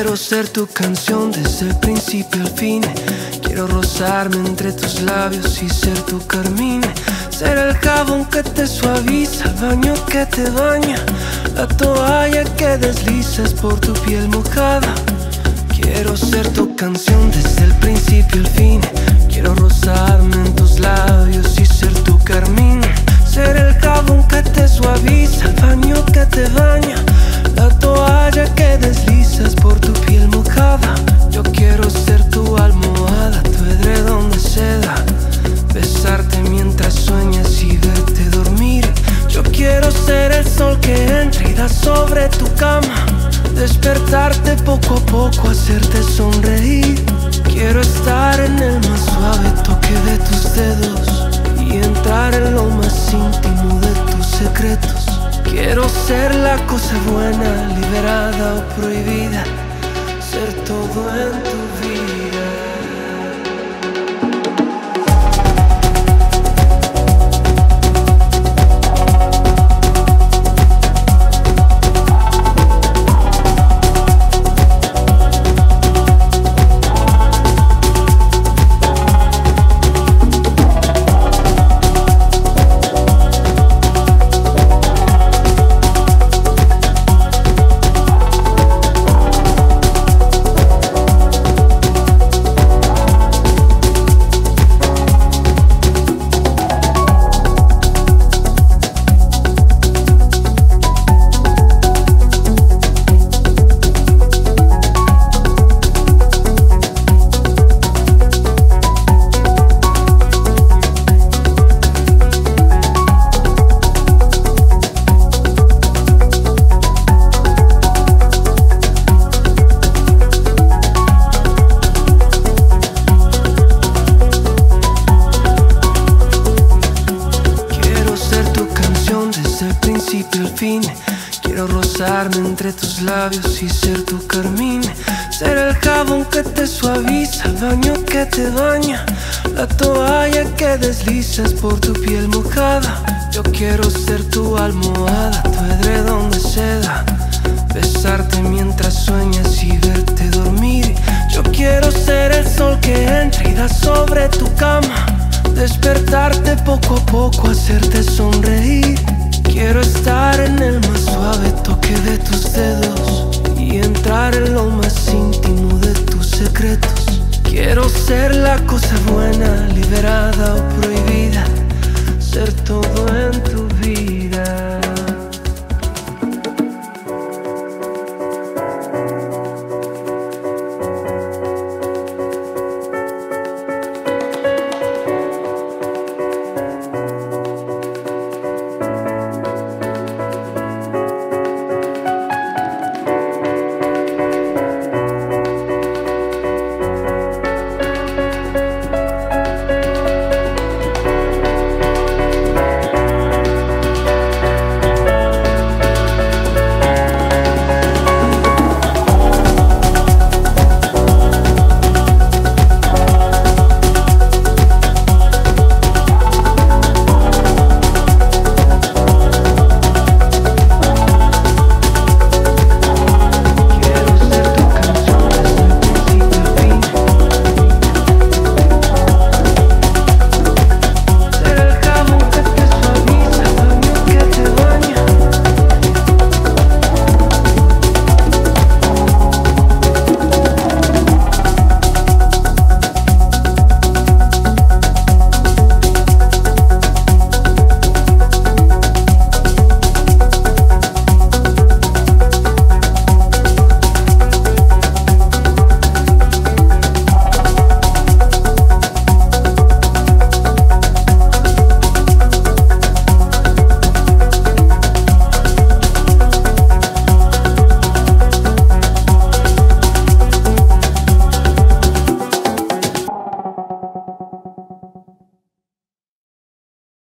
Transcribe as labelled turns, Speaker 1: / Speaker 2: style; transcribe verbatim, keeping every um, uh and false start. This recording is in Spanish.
Speaker 1: Quiero ser tu canción desde el principio al fin. Quiero rozarme entre tus labios y ser tu carmín. Ser el jabón que te suaviza, el baño que te baña, la toalla que deslizas por tu piel mojada. Quiero ser tu canción desde el principio al fin. Quiero rozarme en tus labios y ser tu carmín. Ser el jabón que te suaviza, el baño que te baña, la toalla que deslizas por tu piel mojada. Yo quiero ser tu almohada, tu edredón de seda, besarte mientras sueñas y verte dormir. Yo quiero ser el sol que entra y da sobre tu cama, despertarte poco a poco, hacerte sonreír. Quiero estar en el más suave toque de tus dedos y entrar en lo más íntimo de tus secretos. Quiero ser la cosa buena, liberada o prohibida, ser todo en tu vida. Quiero rozarme entre tus labios y ser tu carmín. Ser el jabón que te suaviza, el baño que te baña, la toalla que deslizas por tu piel mojada. Yo quiero ser tu almohada, tu edredón de seda, besarte mientras sueñas y verte dormir. Yo quiero ser el sol que entra y da sobre tu cama, despertarte poco a poco, hacerte sonreír. Quiero estar en el más suave toque de tus dedos y entrar en lo más íntimo de tus secretos. Quiero ser la cosa buena, liberada o prohibida, ser todo